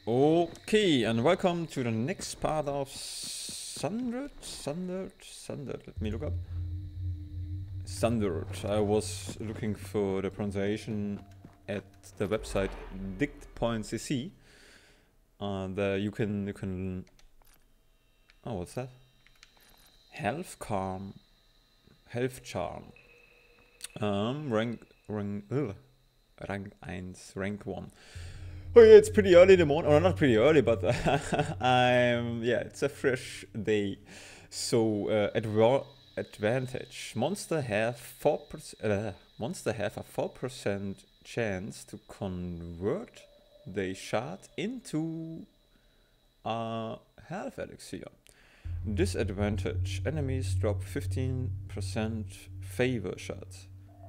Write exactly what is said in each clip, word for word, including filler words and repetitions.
Okay, and welcome to the next part of Sundered? Sundered? Sundered, let me look up. Sundered. I was looking for the pronunciation at the website dict.cc. Uh, there you can, you can... Oh, what's that? Health Calm. Health Charm. Um, rank, rank, ugh, rank one, rank one. Oh yeah, it's pretty early in the morning, or not pretty early, but I'm, yeah, it's a fresh day. So, uh, adva advantage. Monster have four percent, uh, monster have a four percent chance to convert the shard into a health elixir. Disadvantage. Enemies drop fifteen percent favor shots.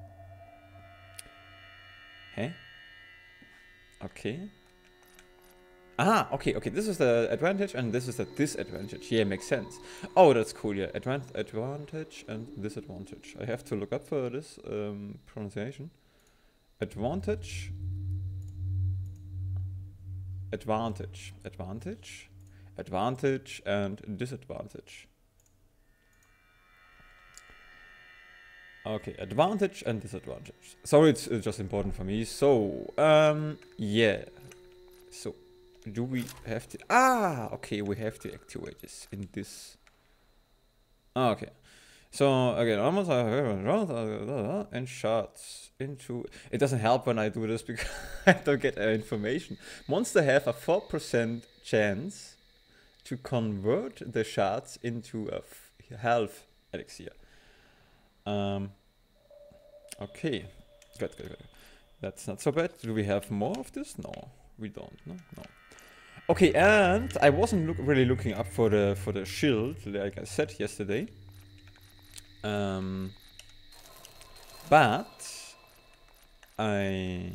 Huh? Okay. Ah, okay, okay. This is the advantage and this is the disadvantage. Yeah, makes sense. Oh, that's cool. Yeah, Advan advantage and disadvantage. I have to look up for this um, pronunciation. Advantage. Advantage. Advantage. Advantage and disadvantage. Okay, advantage and disadvantage. Sorry, it's, it's just important for me. So, um, yeah. So, do we have to... Ah, okay, we have to activate this in this. Okay. So, again, almost and shots into... It doesn't help when I do this because I don't get uh, information. Monster have a four percent chance to convert the shards into a f health elixir. Um, okay, good, good, good. That's not so bad. Do we have more of this? No, we don't. No, no. Okay, and I wasn't look really looking up for the for the shield, like I said yesterday. Um, but I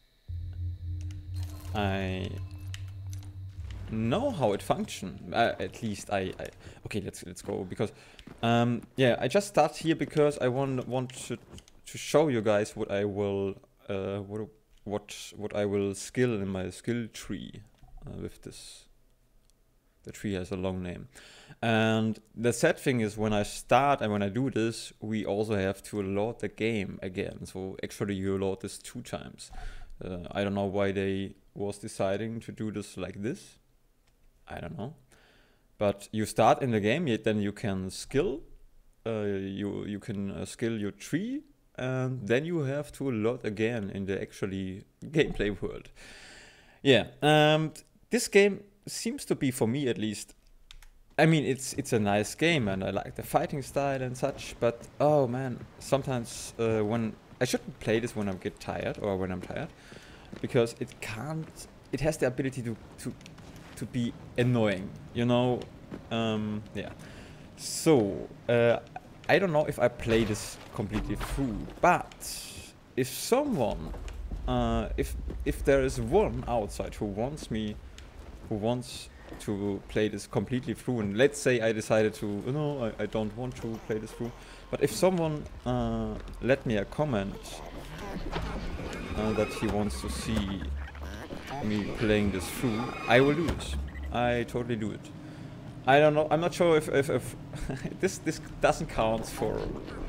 I know how it functions. Uh, at least I, I. Okay, let's let's go because. Um, yeah, I just start here because I want want to, to show you guys what I will uh, what what what I will skill in my skill tree uh, with this. The tree has a long name, and the sad thing is when I start and when I do this, we also have to load the game again. So actually, you load this two times. Uh, I don't know why they was deciding to do this like this. I don't know. But you start in the game, yet then you can skill, uh, you you can uh, skill your tree, and then you have to load again in the actually gameplay world. Yeah, um, this game seems to be, for me at least, I mean, it's it's a nice game and I like the fighting style and such, but oh man, sometimes uh, when, I shouldn't play this when I get tired or when I'm tired, because it can't, it has the ability to, to to be annoying, you know. Um, yeah, so uh, I don't know if I play this completely through, but if someone uh, if if there is one outside who wants me who wants to play this completely through, and let's say I decided to, you know, I, I don't want to play this through, but if someone uh, let me a comment uh, that he wants to see me playing this through, I will do it. I totally do it. I don't know. I'm not sure if if, if this this doesn't count for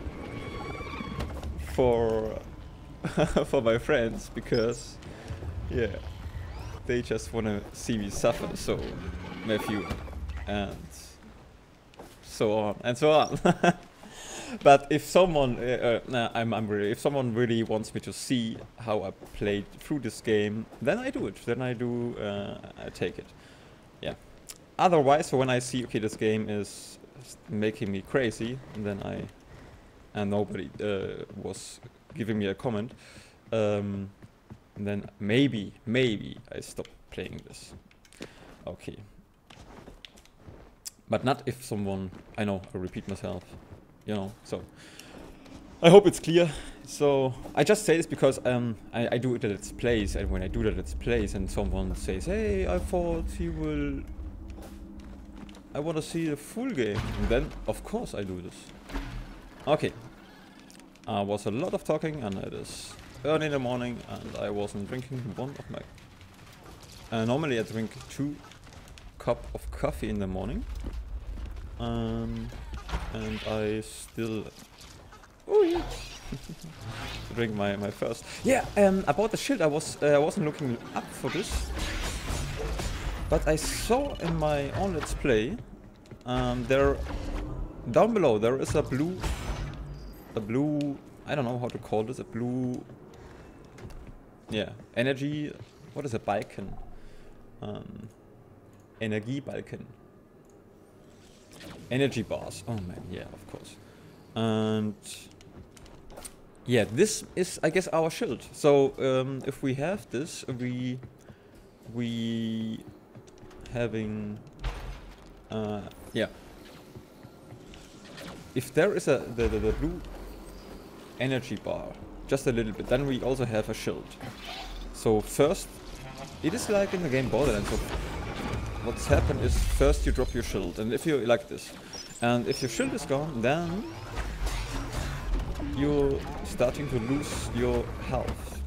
for for my friends because yeah, they just wanna see me suffer. So Matthew and so on and so on. But if someone, uh, uh, nah, I'm, I'm really, if someone really wants me to see how I played through this game, then I do it. Then I do, uh, I take it. Yeah. Otherwise, so when I see, okay, this game is making me crazy, and then I, and nobody uh, was giving me a comment, um, and then maybe, maybe I stop playing this. Okay. But not if someone, I know, I repeat myself. You know, so I hope it's clear. So I just say this because um, I, I do it at its place, and when I do that at its place and someone says, hey, I thought he will, I want to see the full game, and then of course I do this. Okay, uh, was a lot of talking and it is early in the morning and I wasn't drinking one of my Uh, normally I drink two cup of coffee in the morning. Um, and I still... Oh yeah! drink my, my first... Yeah, um, about the shield, I, was, uh, I wasn't looking up for this. But I saw in my own Let's Play, um, there... Down below there is a blue... A blue... I don't know how to call this, a blue... Yeah, energy... What is a Balken? Um, Energiebalken. Energy bars. Oh man, yeah, of course. And... Yeah, this is, I guess, our shield. So, um, if we have this, we... We... Having... Uh, yeah. If there is a the, the, the blue energy bar, just a little bit, then we also have a shield. So first, it is like in the game Borderlands. So what's happened is first you drop your shield, and if you like this, and if your shield is gone, then you're starting to lose your health.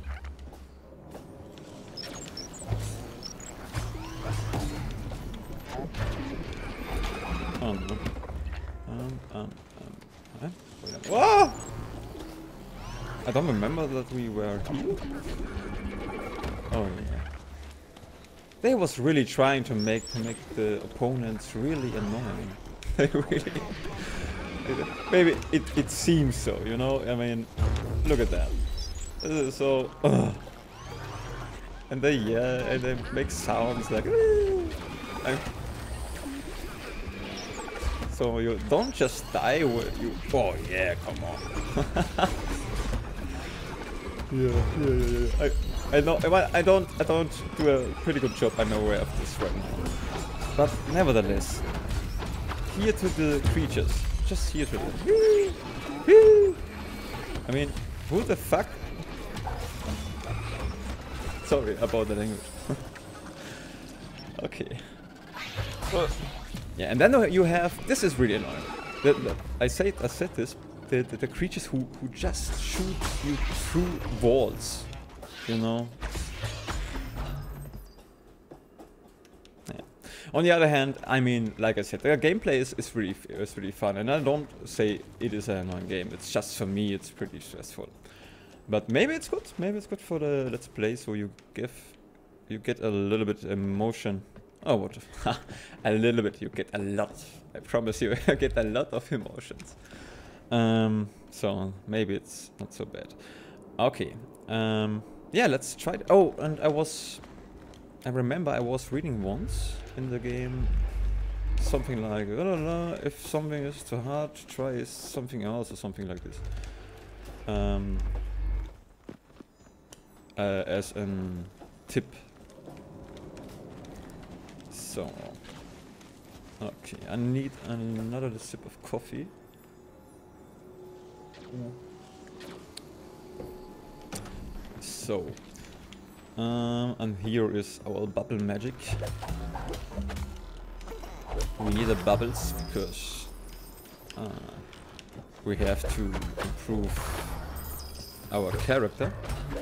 Oh no. Um, um, um, huh? Wait a Whoa! I don't remember that we were here. Oh yeah. They was really trying to make to make the opponents really annoying. They really. It, maybe it it seems so, you know. I mean, look at that. This is so. Uh. And they yeah, and they make sounds like. I'm, So you don't just die with you. Oh yeah, come on. yeah, yeah, yeah, yeah. I, I know. I don't. I don't do a pretty good job. I'm aware of this right now. But nevertheless, here to the creatures. Just here to the. I mean, who the fuck? Sorry about the language. Okay. Well, yeah, and then you have, this is really annoying. The, the, I said, I said this. The, the, the creatures who who just shoot you through walls, you know. Yeah. On the other hand, I mean, like I said, the gameplay is is really is really fun, and I don't say it is an annoying game. It's just for me, it's pretty stressful. But maybe it's good. Maybe it's good for the Let's Play, so you give, you get a little bit emotion. Oh, what? A little bit. You get a lot. I promise you, you get a lot of emotions. Um, so maybe it's not so bad. Okay. Um, yeah, let's try it. Oh, and I was... I remember I was reading once in the game something like, oh, la, la, if something is too hard, try something else or something like this. Um, uh, as a tip. So, okay, I need another sip of coffee. So, um, and here is our bubble magic. We need the bubbles because uh, we have to improve our character.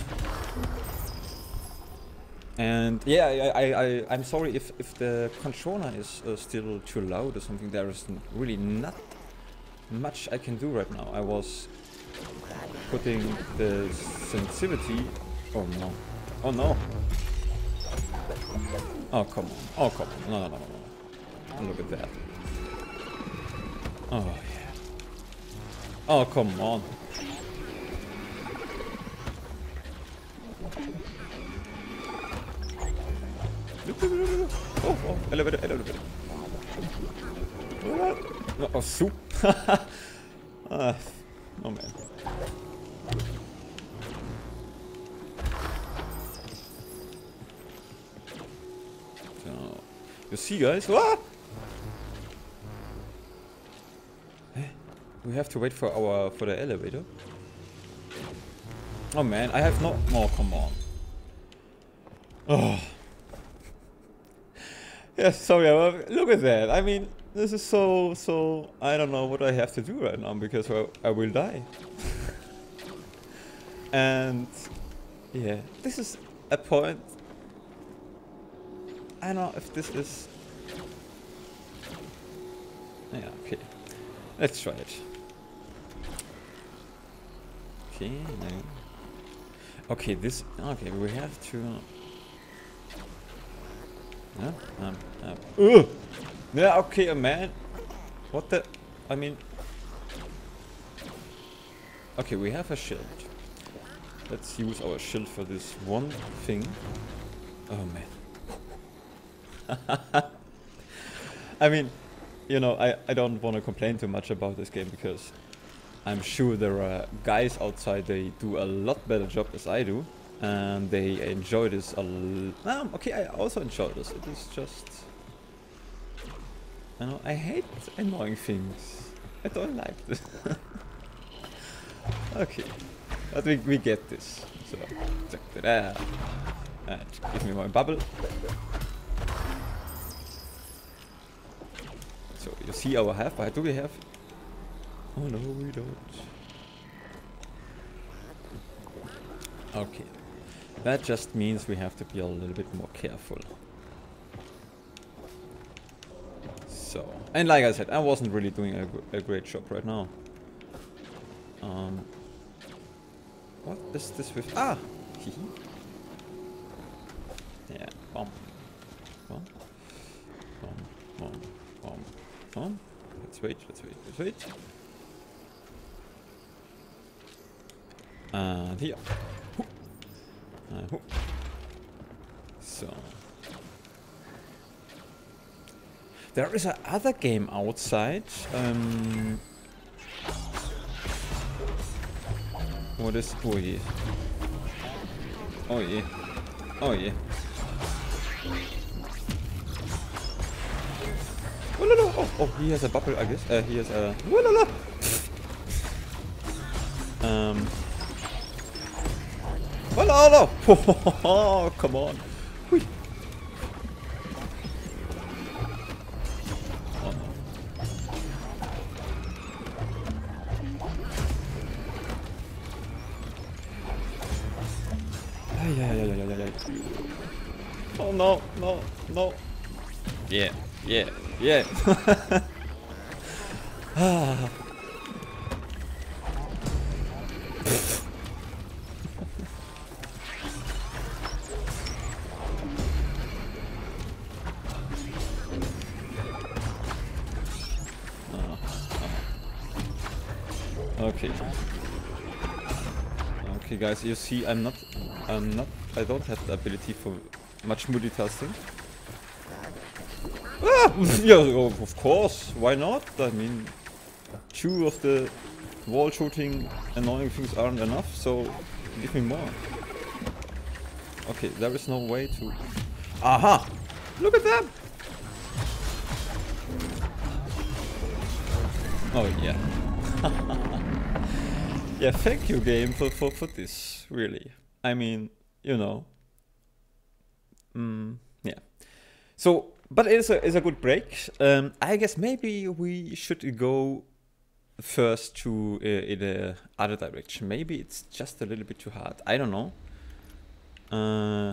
And yeah, I, I, I, I'm sorry if, if the controller is uh, still too loud or something. There is really not much I can do right now. I was putting the sensitivity... Oh no. Oh no. Oh come on. Oh come on. No, no, no, no, no. Look at that. Oh yeah. Oh come on. Oh, oh, elevator, elevator. Oh, oh soup. Ah, oh man. So, you see, guys? Ah! We have to wait for our for the elevator. Oh man, I have no. Oh, come on. Oh. Yeah, sorry, look at that. I mean, this is so, so... I don't know what I have to do right now, because I, I will die. And... yeah, this is a point I don't know if this is... Yeah, okay. Let's try it. Okay, no. Okay, this... Okay, we have to... Yeah, um, um, Ugh! Yeah, okay, man. What the... I mean... Okay, we have a shield. Let's use our shield for this one thing. Oh, man. I mean, you know, I, I don't want to complain too much about this game because I'm sure there are guys outside, they do a lot better job as I do. And they enjoy this a l- um, okay, I also enjoy this. It is just... You know, I hate annoying things. I don't like this. Okay. But we, we get this. So, check that out. And give me my bubble. So, you see our half. What do we have? Oh no, we don't. Okay. That just means we have to be a little bit more careful. So, and like I said, I wasn't really doing a, a great job right now. Um, what is this with? Ah! Yeah, bomb. Bomb. Bomb. Bomb. Bomb. Bomb. Let's wait, let's wait, let's wait. And here. Uh, so there is a other game outside. Um, what is? Oh yeah! Oh yeah! Oh yeah! Oh no no! Oh, oh he has a bubble, I guess. Uh, he has a. Oh no no! Um. Oh no, no! Oh, come on. Hui. Oh no. Ay, ay, ay, ay, ay, ay. Oh no, no, no. Yeah, yeah, yeah. Ah. Okay. Okay, guys, you see, I'm not, I'm not, I don't have the ability for much multitasking. Ah! Yeah, of course, why not? I mean, two of the wall shooting annoying things aren't enough, so give me more. Okay, there is no way to... Aha! Look at that! Oh, yeah. Yeah, thank you, game, for, for, for this, really. I mean, you know. Mm, yeah. So, but it is a, it's a good break. Um, I guess maybe we should go first to uh, in the other direction. Maybe it's just a little bit too hard. I don't know. Uh,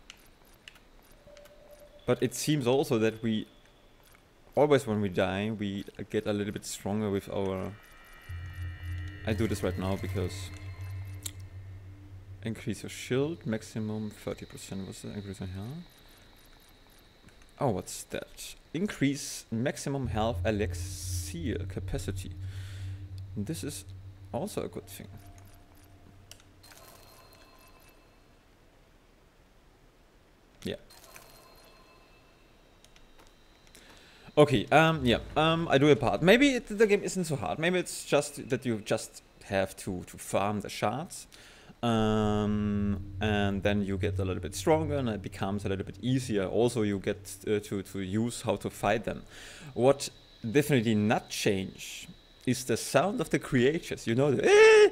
but it seems also that we, always when we die, we get a little bit stronger with our... I do this right now because increase your shield maximum thirty percent. What's the increase in health? Oh, what's that? Increase maximum health elixir capacity. This is also a good thing. Yeah. Okay, um, yeah, um, I do a part. Maybe it, the game isn't so hard. Maybe it's just that you just have to, to farm the shards. Um, and then you get a little bit stronger and it becomes a little bit easier. Also, you get uh, to, to use how to fight them. What definitely not change is the sound of the creatures. You know, the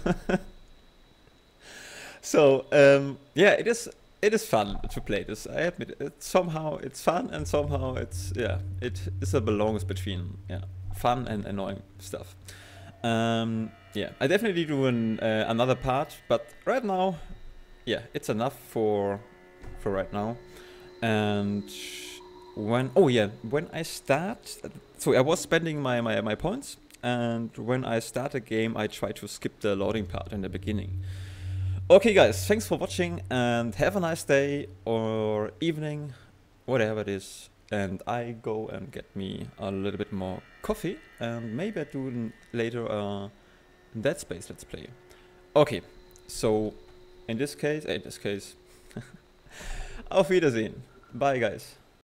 So, um, yeah, it is... It is fun to play this, I admit it. Somehow it's fun and somehow it's, yeah, it is a balance between, yeah, fun and annoying stuff. Um, yeah, I definitely do an, uh, another part, but right now, yeah, it's enough for, for right now. And when, oh yeah, when I start, so I was spending my, my, my points, and when I start a game, I try to skip the loading part in the beginning. Okay guys, thanks for watching, and have a nice day or evening, whatever it is. And I go and get me a little bit more coffee, and maybe I do later a Dead Space Let's Play. Okay, so in this case, in this case, auf Wiedersehen. Bye guys.